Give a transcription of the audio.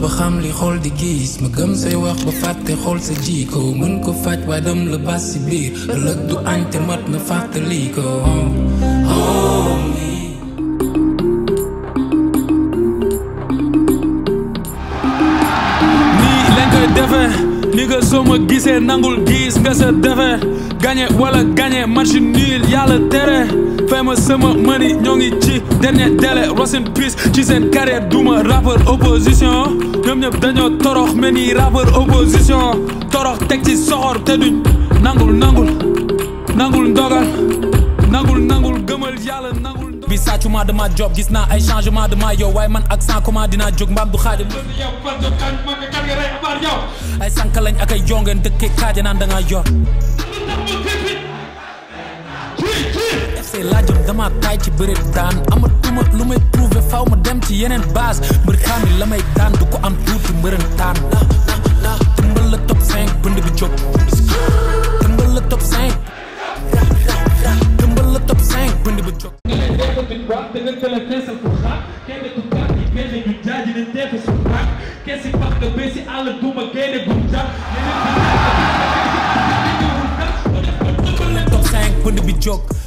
ba xam li xool di gis ma gëm say wax ba fàtte xool sa jiko mën ko faj waaye dem la bas si biir ëllëg du añ te mat na fàttali ko nii lañ koy defee ni nga soo ma gisee nangul gis nga sa defee gagné wala gagné match nul yàlla tere fay ma sama money ñoo ngi ci dernier délai rest in peace ci seen carrière duma rappeur opposition ñoom ñëpp dañoo torox mel ni rappeur opposition torox teg ci soxor te duñ nangul ndogal nangul gëmal yàlla nangul bi sàccuma dama job gis naa ay changement de ma yow waaye man ak sans comment dinaa jóg mbaam du xaadim ay sànq lañ ak ay jongeen dëkkee kaaja naan da ngaa yor FC laajam dama taay ci bëre daan amatuma lu may prouver faw ma dem ci yeneen base mbër xaami la may daan du ko am tuuti mbërën taan tëmbal la top 5 bënd bi jóg tëmbal la top 5 tëmbal la top 5 bënd bi jóg top 5 bënd bi jóg